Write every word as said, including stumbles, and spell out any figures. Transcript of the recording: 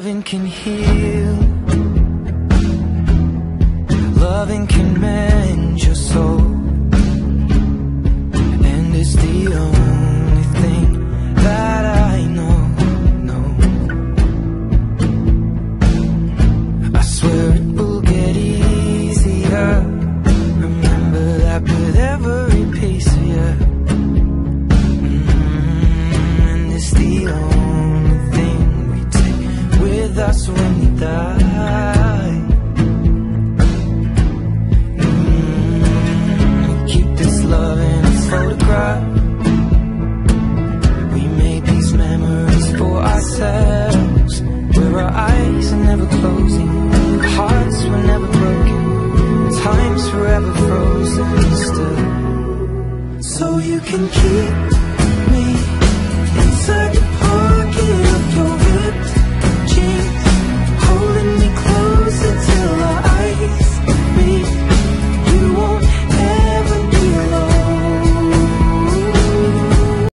Loving can heal, loving can mend your soul, and it's the only thing that I know, know. I swear it will get easier. Remember that with every piece of you, mm, and it's the only thing we take with us when we die.